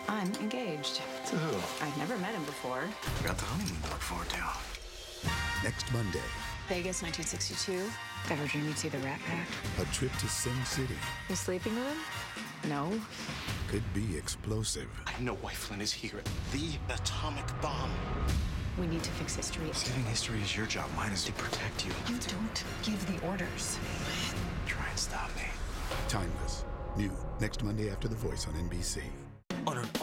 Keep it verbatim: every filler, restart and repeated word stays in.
I'm engaged. To who? I've never met him before. I got the honeymoon to look forward to. Next Monday, Vegas, nineteen sixty-two. Ever dream you'd see the Rat Pack? a trip to Sin City You sleeping with him? No. could be explosive. I know why Flynn is here. The atomic bomb. We need to fix history. Saving history is your job. Mine is to protect you. You don't give the orders. Try and stop me. Timeless. New next Monday after The Voice on N B C. On her